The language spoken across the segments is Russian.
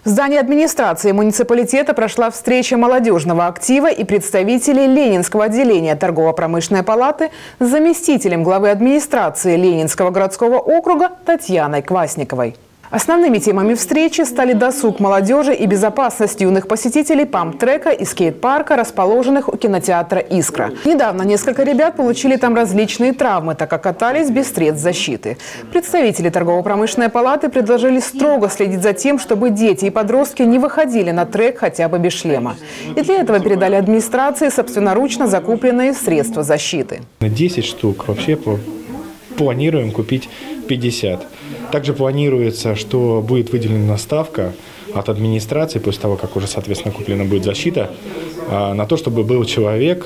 В здании администрации муниципалитета прошла встреча молодежного актива и представителей Ленинского отделения торгово-промышленной палаты с заместителем главы администрации Ленинского городского округа Татьяной Квасниковой. Основными темами встречи стали досуг молодежи и безопасность юных посетителей памп-трека и скейт-парка, расположенных у кинотеатра «Искра». Недавно несколько ребят получили там различные травмы, так как катались без средств защиты. Представители торгово-промышленной палаты предложили строго следить за тем, чтобы дети и подростки не выходили на трек хотя бы без шлема. И для этого передали администрации собственноручно закупленные средства защиты. 10 штук вообще планируем купить 50. Также планируется, что будет выделена ставка от администрации, после того, как уже, соответственно, куплена будет защита, на то, чтобы был человек,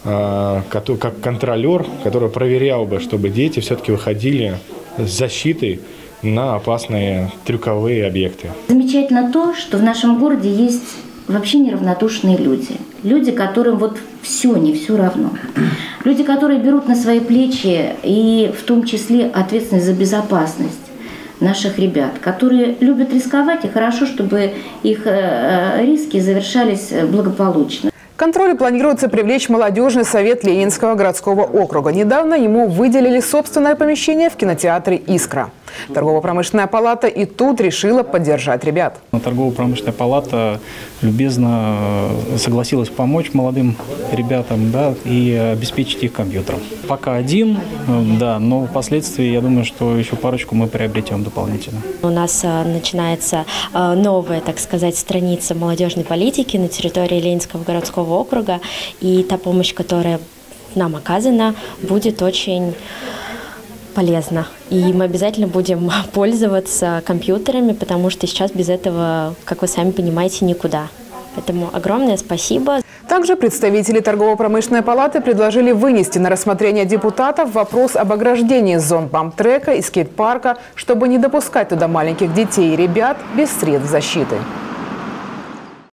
как контролер, который проверял бы, чтобы дети все-таки выходили с защитой на опасные трюковые объекты. Замечательно то, что в нашем городе есть вообще неравнодушные люди. Люди, которым вот не все равно. Люди, которые берут на свои плечи и в том числе ответственность за безопасность наших ребят, которые любят рисковать, и хорошо, чтобы их риски завершались благополучно. К контролю планируется привлечь молодежный совет Ленинского городского округа. Недавно ему выделили собственное помещение в кинотеатре «Искра». Торгово-промышленная палата и тут решила поддержать ребят. Торгово-промышленная палата любезно согласилась помочь молодым ребятам, да, и обеспечить их компьютером. Пока один, да, но впоследствии, я думаю, что еще парочку мы приобретем дополнительно. У нас начинается новая, так сказать, страница молодежной политики на территории Ленинского городского округа. И та помощь, которая нам оказана, будет очень полезно. И мы обязательно будем пользоваться компьютерами, потому что сейчас без этого, как вы сами понимаете, никуда. Поэтому огромное спасибо. Также представители торгово-промышленной палаты предложили вынести на рассмотрение депутатов вопрос об ограждении зон памп-трека и скейт-парка, чтобы не допускать туда маленьких детей и ребят без средств защиты.